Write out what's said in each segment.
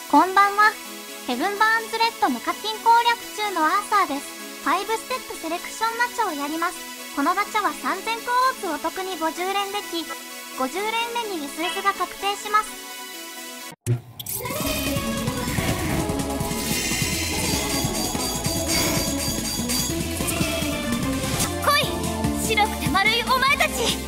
こんばんは。ヘブン・バーンズ・レッド無課金攻略中のアーサーです。5ステップセレクションガチャをやります。このガチャは3000クォーツお得に50連でき、50連目に SS が確定します。来い！白くて丸いお前たち！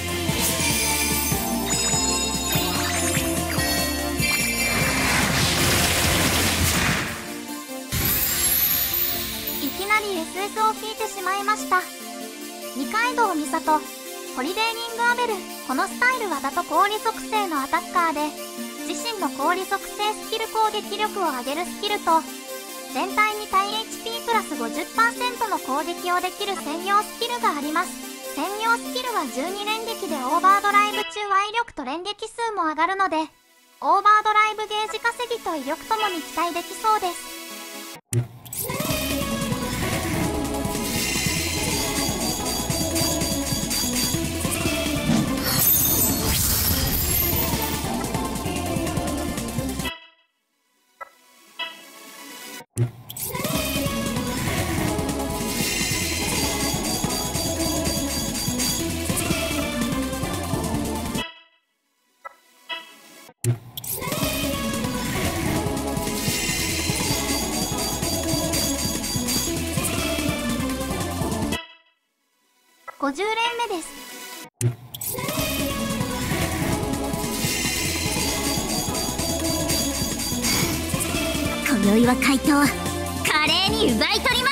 いきなり SS を引いてしまいました。二階堂美里、ホリデーリングアベル。このスタイルは打と氷属性のアタッカーで、自身の氷属性スキル攻撃力を上げるスキルと、全体に対 HP プラス 50% の攻撃をできる専用スキルがあります。専用スキルは12連撃でオーバードライブ中は威力と連撃数も上がるので、オーバードライブゲージ稼ぎと威力ともに期待できそうです。50連目です。今宵は怪盗華麗に奪い取ります。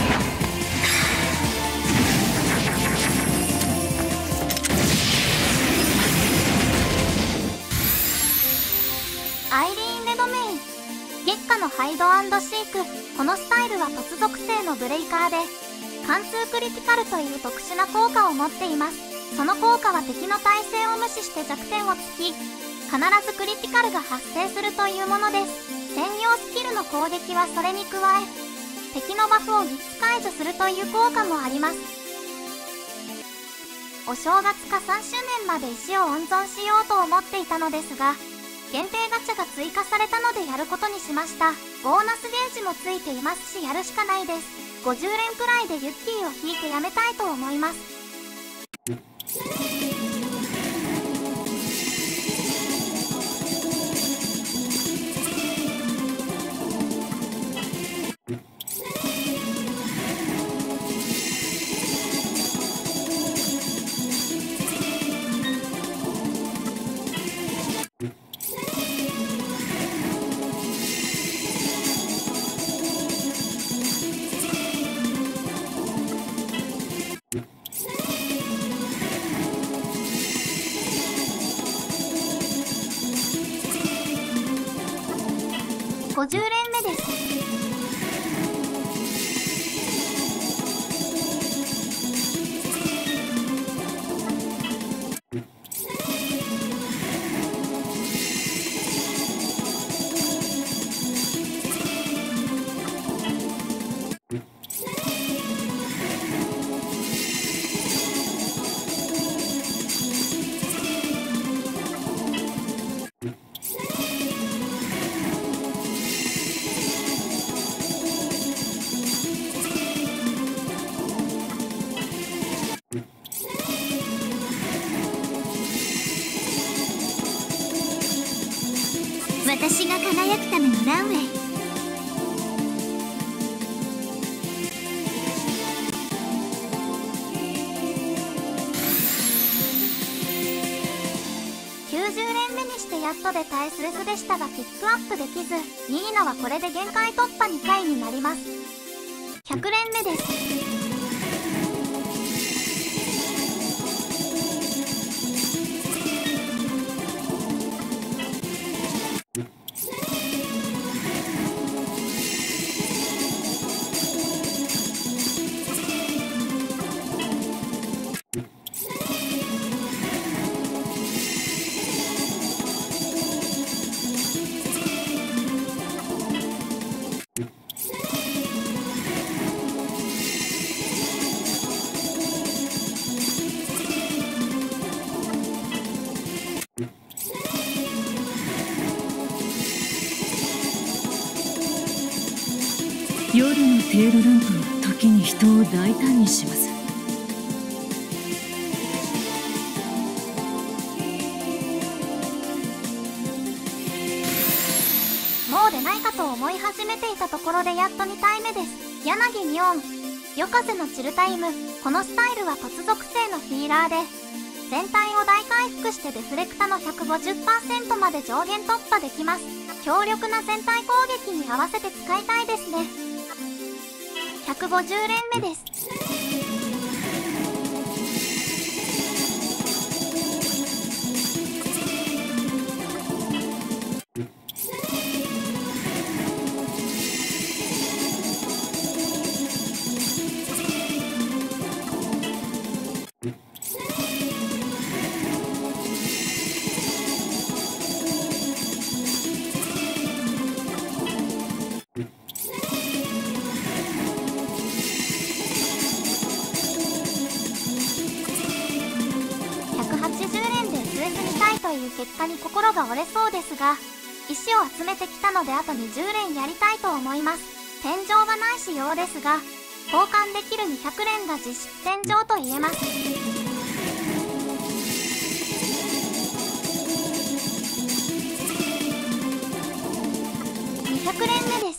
アイリーン・レドメイン、月下のハイド&シーク。このスタイルは突属性のブレイカーで、貫通クリティカルという特殊な効果を持っています。その効果は敵の耐性を無視して弱点を突き、必ずクリティカルが発生するというものです。専用スキルの攻撃はそれに加え、敵のバフを3つ解除するという効果もあります。お正月か3周年まで石を温存しようと思っていたのですが、限定ガチャが追加されたのでやることにしました。ボーナスゲージもついていますしやるしかないです。50連くらいでユッキーを引いてやめたいと思います。50連目です。私が輝くためのランウェイ。90連目にしてやっとでタイスレスでしたがピックアップできず、ニーナはこれで限界突破2回になります。100連目です。 夜のテールランプは時に人を大胆にします。 もう出ないかと思い始めていたところでやっと2体目です。柳ミオン。夜風のチルタイム。このスタイルは突属性のヒーラーで、全体を大回復してデフレクタの 150% まで上限突破できます。強力な全体攻撃に合わせて使いたいですね。150連目です。結果に心が折れそうですが、石を集めてきたのであと20連やりたいと思います。天井はない仕様ですが、交換できる200連が実質天井と言えます。200連目です。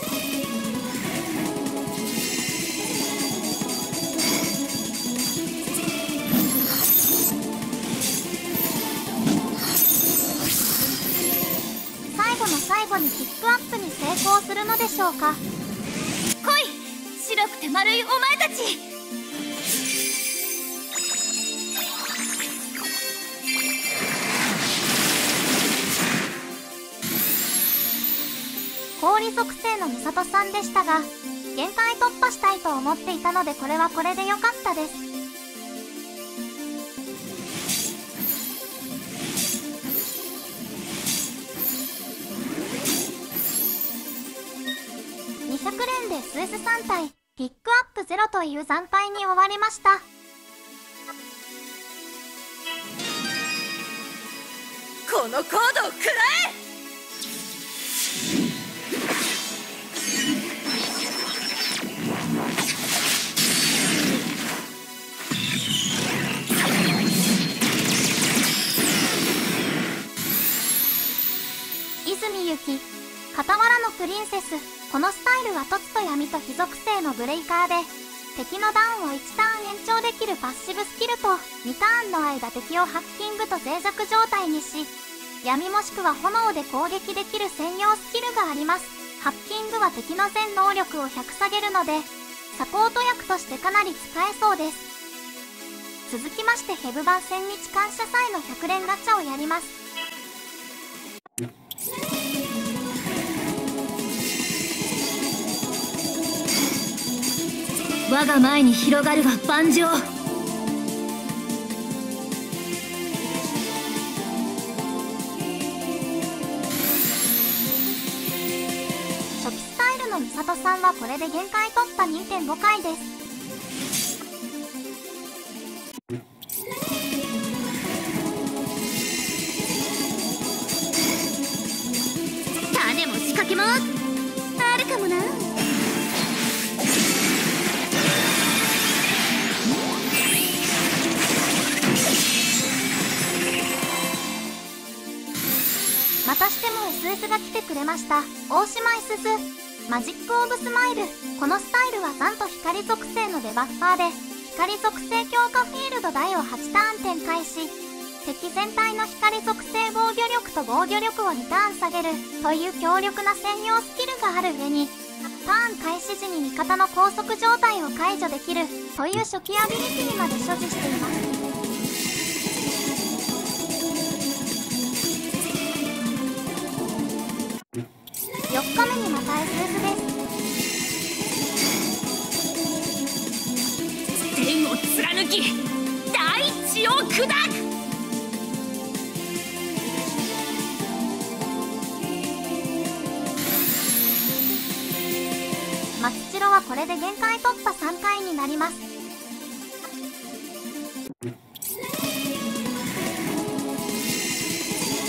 最後にピックアップに成功するのでしょうか。 来い、白くて丸いお前たち。 氷属性の美里さんでしたが、限界突破したいと思っていたので、これはこれで良かったです。200連で SS3 体、ピックアップ0という惨敗に終わりました。 このコードを食らえ。 泉ゆき、傍らのプリンセス。このスタイルは凸と闇と非属性のブレイカーで、敵のダウンを1ターン延長できるパッシブスキルと、2ターンの間敵をハッキングと脆弱状態にし、闇もしくは炎で攻撃できる専用スキルがあります。ハッキングは敵の全能力を100下げるので、サポート役としてかなり使えそうです。続きましてヘブ版千日感謝祭の100連ガチャをやります。 我が前に広がるは万丈。 初期スタイルの美里さんはこれで限界突破 2.5 回です。 種も仕掛けもあるかもな。 またしても SS が来てくれました。大島いすず、マジックオブスマイル。このスタイルはなんと光属性のデバッファーで、光属性強化フィールド台を8ターン展開し、敵全体の光属性防御力と防御力を2ターン下げるという強力な専用スキルがある上に、ターン開始時に味方の拘束状態を解除できるという初期アビリティまで所持しています。4日目にまた SS です。 天を貫き大地を砕く。 松代はこれで限界突破3回になります。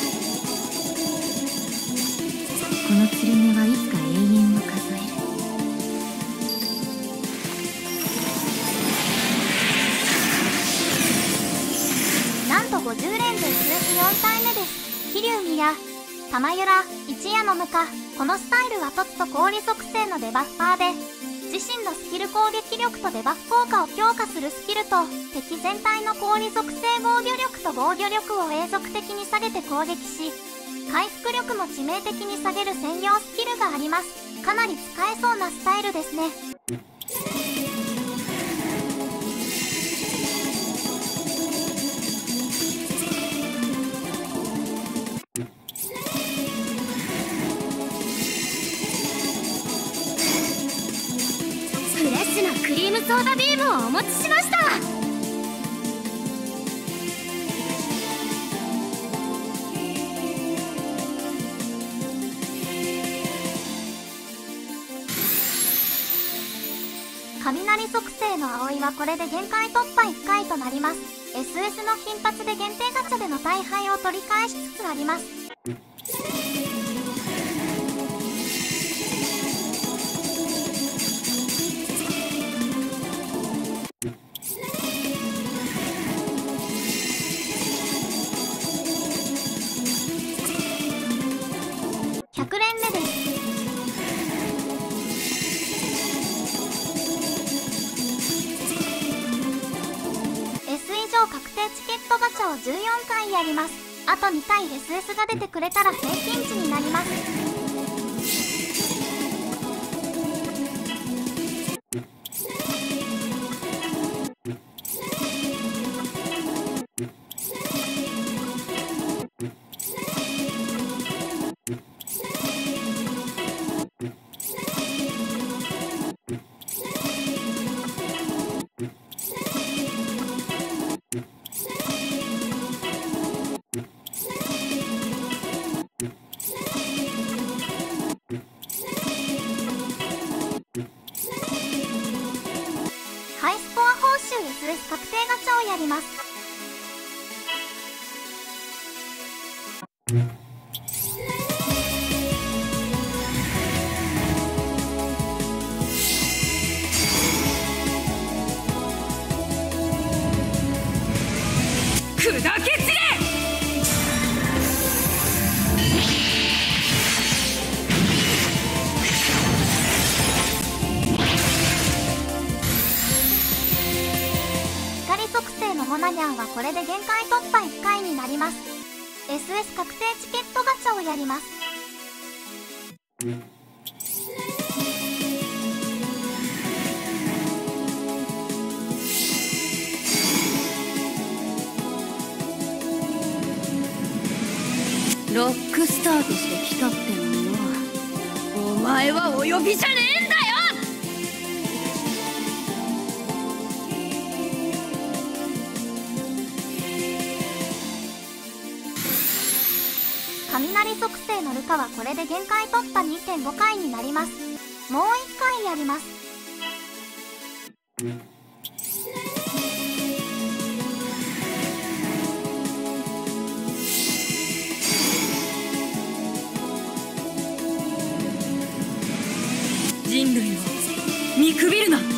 この釣り目はいつか永遠を数える。 や玉ゆら、一夜の無か。このスタイルは凸と氷属性のデバッファーで、自身のスキル攻撃力とデバフ効果を強化するスキルと、敵全体の氷属性防御力と防御力を永続的に下げて攻撃し、回復力も致命的に下げる専用スキルがあります。かなり使えそうなスタイルですね。 フレッシュなクリームソーダビームをお持ちしました。 雷属性の葵はこれで限界突破1回となります。SS の頻発で限定ガチャでの大敗を取り返しつつあります。100連目です。確定チケットガチャを14回やります。あと2回 SS が出てくれたら平均値になります。ハイスコア報酬 SS 確定ガチャをやります。 砕け散れ。 属性のモナニャンはこれで限界突破1回になります。SS 確定チケットガチャをやります。 ロックスターとして来たってのはお前はお呼びじゃねえんだよ。 雷属性のルカはこれで限界突破 2.5 回になります。もう1回やります。 人類を見くびるな。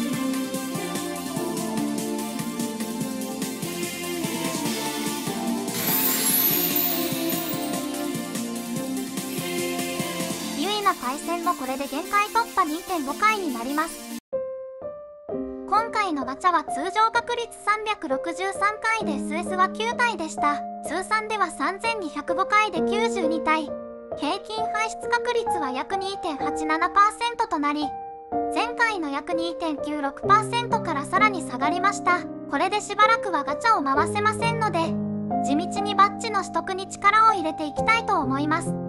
対戦もこれで限界突破 2.5 回になります。今回のガチャは通常確率363回で SS は9体でした。通算では3205回で92体。平均排出確率は約 2.87% となり、前回の約 2.96% からさらに下がりました。これでしばらくはガチャを回せませんので、地道にバッジの取得に力を入れていきたいと思います。